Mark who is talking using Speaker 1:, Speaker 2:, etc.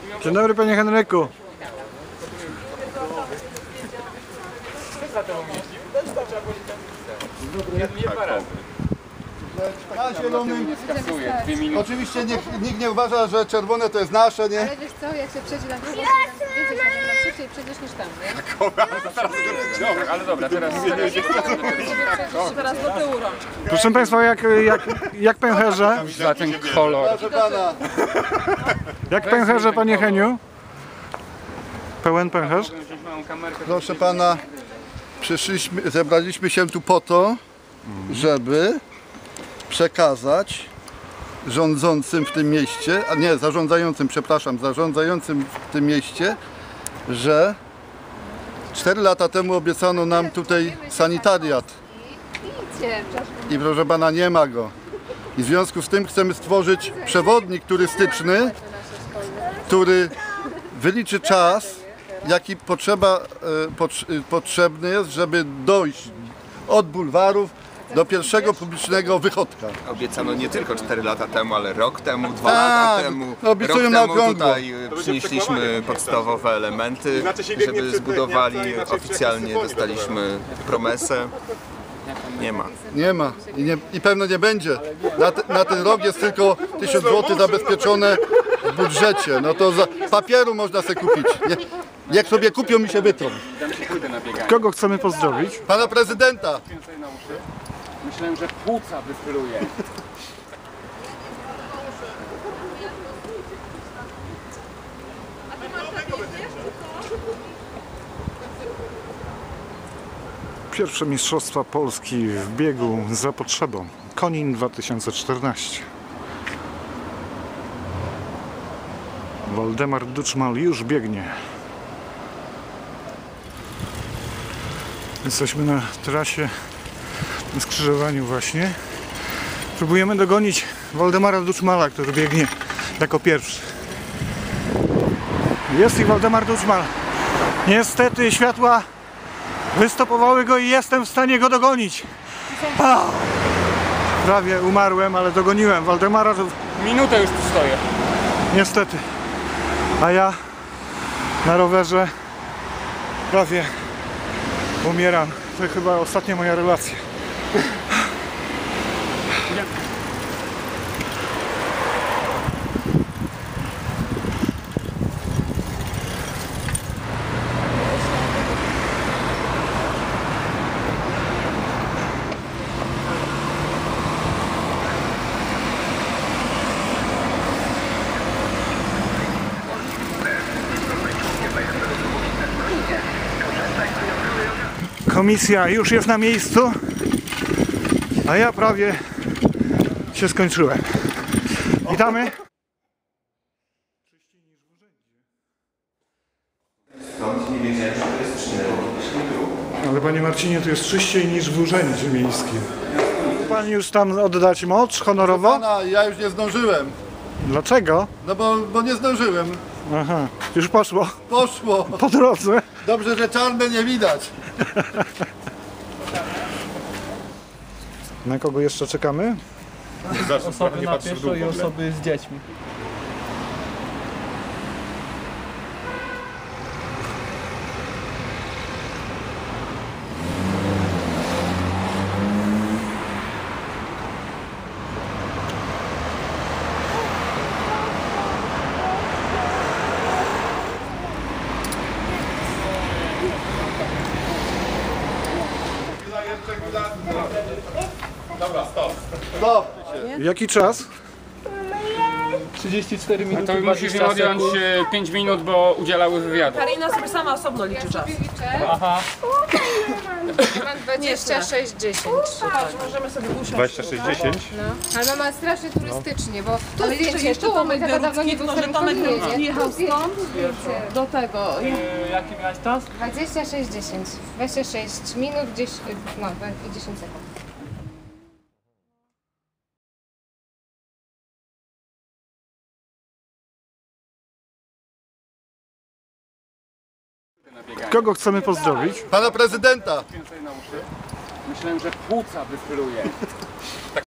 Speaker 1: Dzień dobry, panie Henryku.
Speaker 2: Na zielonym. Oczywiście nikt nie uważa, że czerwone to jest nasze, nie?
Speaker 3: Ale wiesz co, jak się przejdzie na drugą stronę, więcej czasu na szybciej przejdziesz niż tam, nie?
Speaker 4: Ale dobra, teraz
Speaker 3: Teraz do tyłu rączki.
Speaker 1: Proszę państwa, jak pęcherze?
Speaker 4: za ten kolor.
Speaker 2: Proszę pana,
Speaker 1: Jak pęcherze, panie Heniu? Pełen pęcherz?
Speaker 2: proszę pana, zebraliśmy się tu po to, żeby przekazać rządzącym w tym mieście, a nie, zarządzającym, przepraszam, zarządzającym w tym mieście, że 4 lata temu obiecano nam tutaj sanitariat i proszę pana, nie ma go. I w związku z tym chcemy stworzyć przewodnik turystyczny, który wyliczy czas, jaki potrzebny jest, żeby dojść od bulwarów do pierwszego publicznego wychodka.
Speaker 5: Obiecano nie tylko 4 lata temu, ale rok temu, 2
Speaker 2: Tak,
Speaker 5: lata temu.
Speaker 2: obiecują
Speaker 5: Rok
Speaker 2: na
Speaker 5: temu
Speaker 2: okrągło.
Speaker 5: tutaj przynieśliśmy podstawowe elementy, żeby zbudowali. Oficjalnie dostaliśmy promesę. Nie ma.
Speaker 2: Nie ma i pewno nie będzie. Na ten rok jest tylko 1000 zł zabezpieczone w budżecie. No to za papieru można sobie kupić. Jak sobie kupią, mi się wytrą.
Speaker 1: Kogo chcemy pozdrowić?
Speaker 2: Pana prezydenta.
Speaker 4: Myślałem, że płuca wypluje.
Speaker 1: Pierwsze Mistrzostwa Polski w biegu za potrzebą. Konin 2014. Waldemar Duczmal już biegnie. Jesteśmy na trasie, na skrzyżowaniu właśnie. Próbujemy dogonić Waldemara Duczmala, który biegnie jako pierwszy. Jest i Waldemar Duczmal. Niestety światła wystopowały go i jestem w stanie go dogonić. Prawie umarłem, ale dogoniłem Waldemara.
Speaker 4: Minutę już tu stoję.
Speaker 1: Niestety. A ja na rowerze prawie umieram. To chyba ostatnia moja relacja. Komisja już jest na miejscu, a ja prawie się skończyłem. Witamy. Ale panie Marcinie, to jest czyściej niż w urzędzie miejskim. Pan już tam oddać mocz honorowo?
Speaker 2: Pana, ja już nie zdążyłem.
Speaker 1: Dlaczego?
Speaker 2: No bo nie zdążyłem.
Speaker 1: Aha, już poszło
Speaker 2: Poszło.
Speaker 1: po drodze.
Speaker 2: Dobrze, że czarne nie widać.
Speaker 1: Na kogo jeszcze czekamy?
Speaker 6: Osoby na pieszo i osoby z dziećmi.
Speaker 2: Stop.
Speaker 1: Jaki czas?
Speaker 6: 34 minuty.
Speaker 4: To musisz im odjąć 5 minut, bo udzielały wywiadu.
Speaker 7: Karina sobie sama osobno liczy czas.
Speaker 6: Aha.
Speaker 3: Mam 26,10.
Speaker 7: Patrz, możemy sobie usiąść.
Speaker 8: 26,10?
Speaker 3: Ale mama strasznie turystycznie, bo tu
Speaker 7: Ale
Speaker 3: zdjęcie,
Speaker 7: jeszcze
Speaker 3: tu
Speaker 7: Tomek
Speaker 3: taka dawno nie
Speaker 7: Biarucki,
Speaker 3: był
Speaker 7: tylko że Tomek
Speaker 3: jedzie.
Speaker 7: jechał stąd do tego.
Speaker 6: Jaki miałeś czas?
Speaker 3: 26,10. 26 minut, 10, no i 10 sekund.
Speaker 1: Kogo chcemy pozdrowić?
Speaker 2: Pana prezydenta.
Speaker 4: Myślałem, że płuca wypluje.